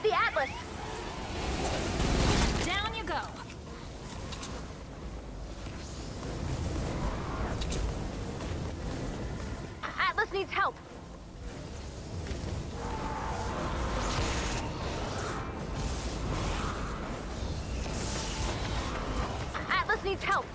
the Atlas! Down you go! Atlas needs help! Atlas needs help!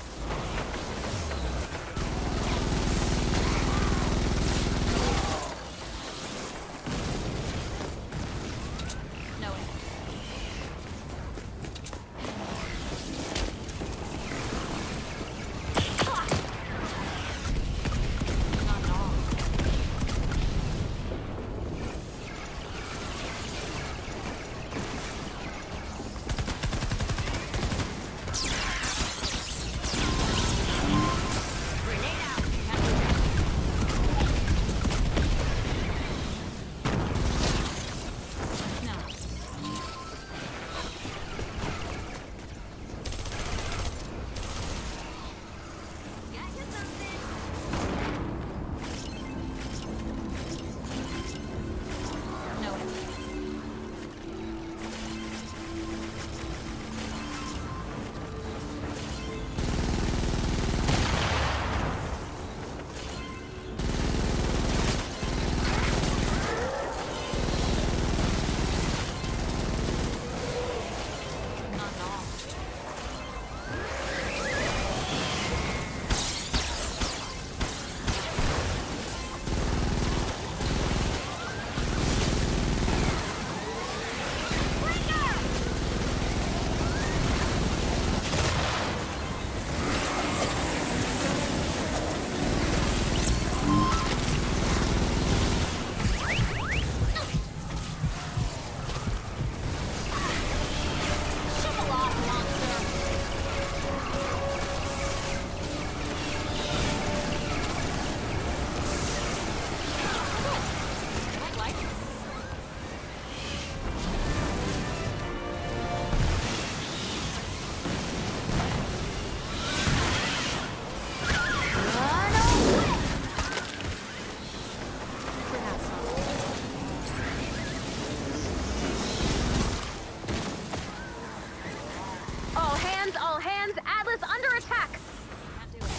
All hands, Atlas under attack! Can't do it.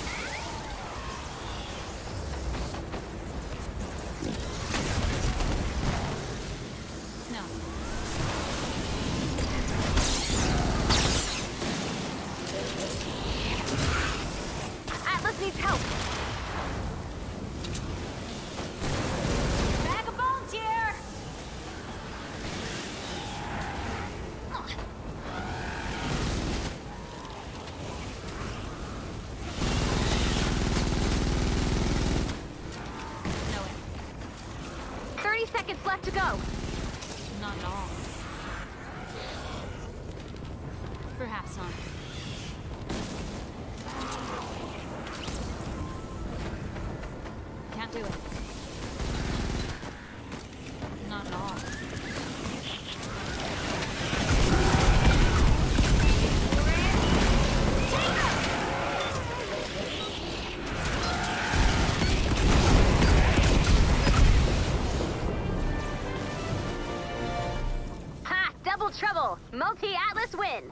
No. Atlas needs help! Bag of bones here! 30 seconds left to go. Not at all. Perhaps not. Can't do it. Not at all. Ha! Double trouble! Multi-Atlas win!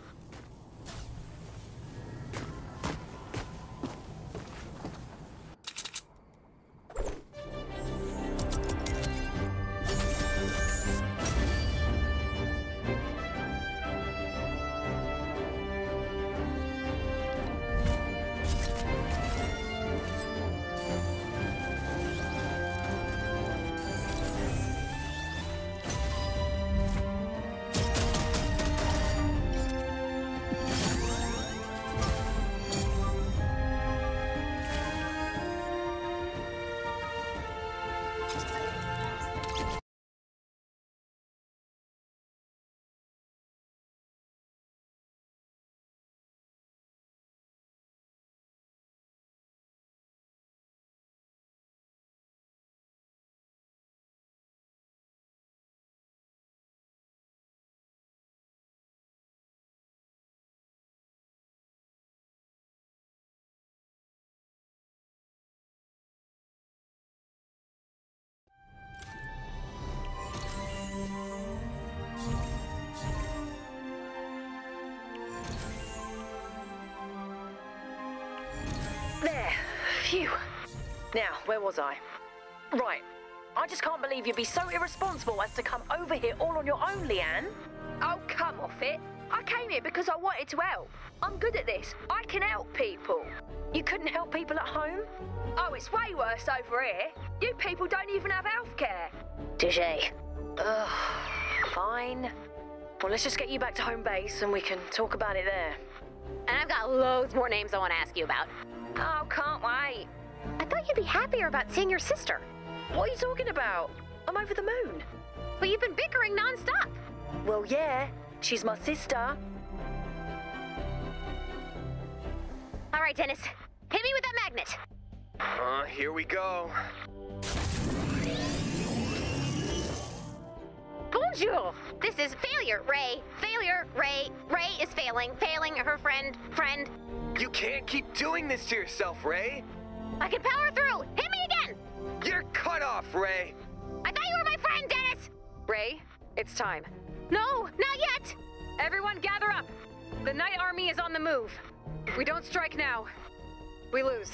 Phew. Now, where was I? Right. I just can't believe you'd be so irresponsible as to come over here all on your own, Leanne. Oh, come off it. I came here because I wanted to help. I'm good at this. I can help people. You couldn't help people at home? Oh, it's way worse over here. You people don't even have healthcare. Touché. Ugh. Fine. Well, let's just get you back to home base and we can talk about it there. And I've got loads more names I want to ask you about. Oh, can't wait. I thought you'd be happier about seeing your sister. What are you talking about? I'm over the moon. But you've been bickering nonstop. Well, yeah. She's my sister. All right, Dennis. Hit me with that magnet. Here we go. Bonjour. This is failure, Ray. Failure, Ray. Ray is failing. Failing her friend. You can't keep doing this to yourself, Ray. I can power through. Hit me again. You're cut off, Ray. I thought you were my friend, Dennis. Ray, it's time. No, not yet. Everyone gather up. The Night Army is on the move. If we don't strike now, we lose.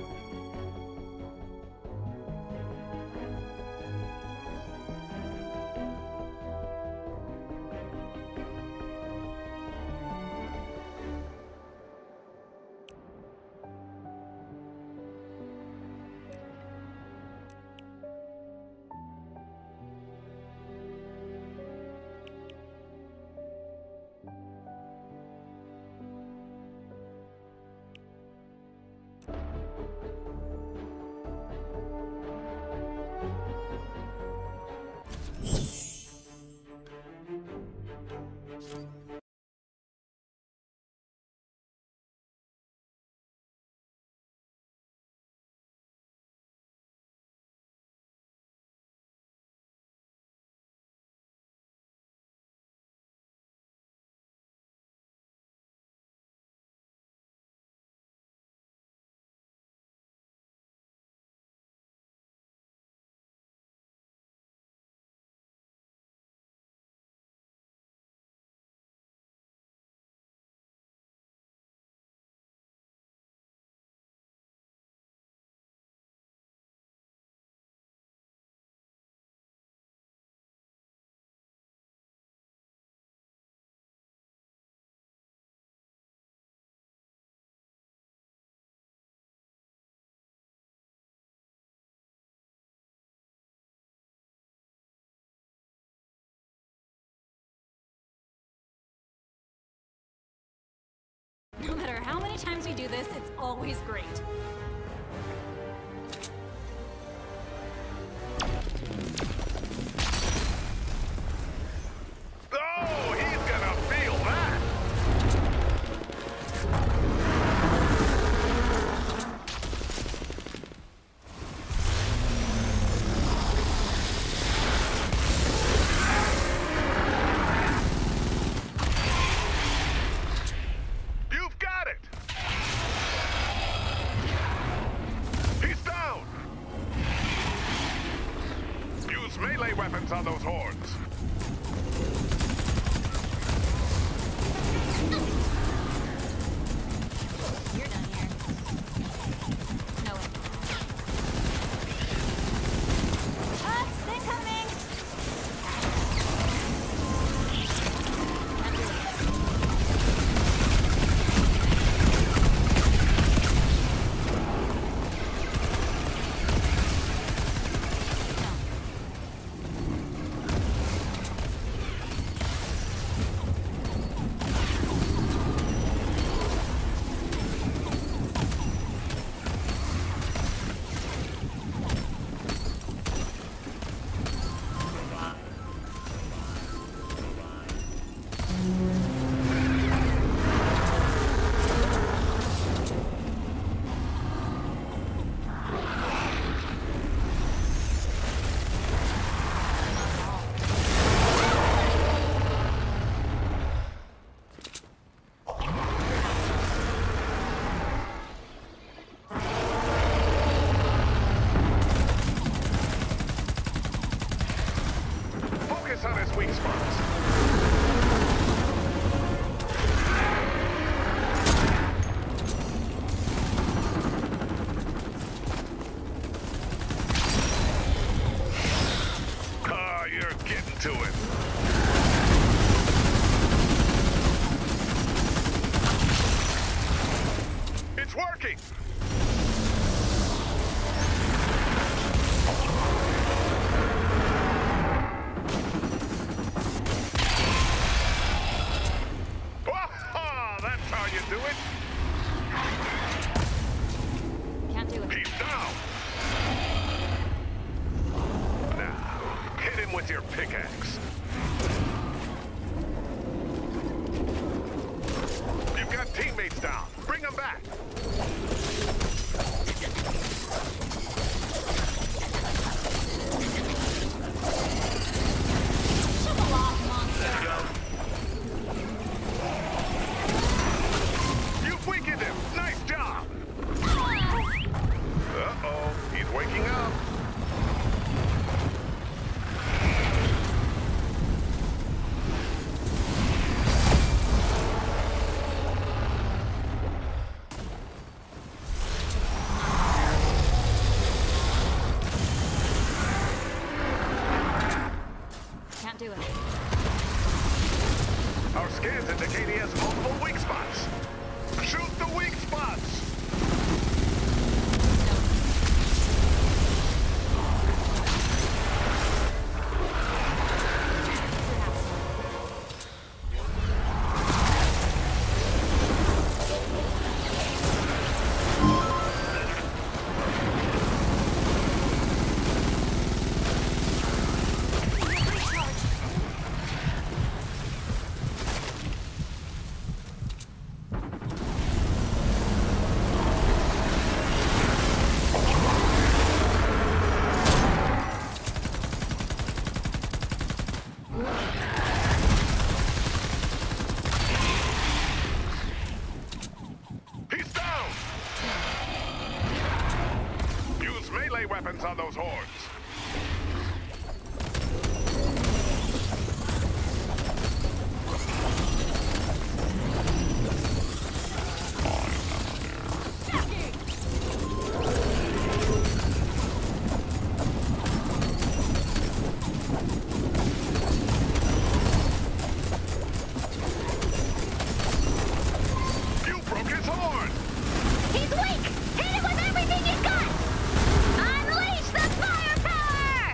No matter how many times we do this, it's always great. Oh, he's gonna feel that! You've got it! He's down! Use melee weapons on those horns. You're done here. No way. Us incoming! I'm doing it. No. working! Oh, that's how you do it! Can't do it. He's down! Now, hit him with your pickaxe. You've got teammates down. Bring them back. Shovel off, monster. You've weakened him. Nice job. Uh-oh, he's waking up. Can't do it. Our scans indicate he has multiple weak spots. Shoot the weak spots! He's down! Use melee weapons on those hordes. You broke his horn! He's weak! Hit him with everything you've got! Unleash the firepower!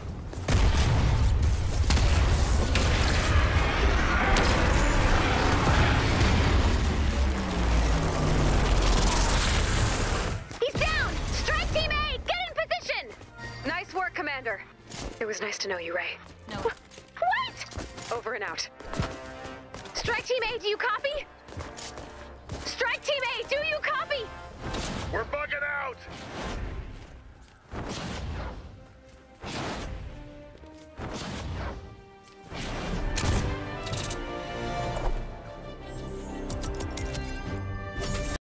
He's down! Strike Team A! Get in position! Nice work, Commander. It was nice to know you, Ray. No. What? Over and out. Strike Team A, do you copy?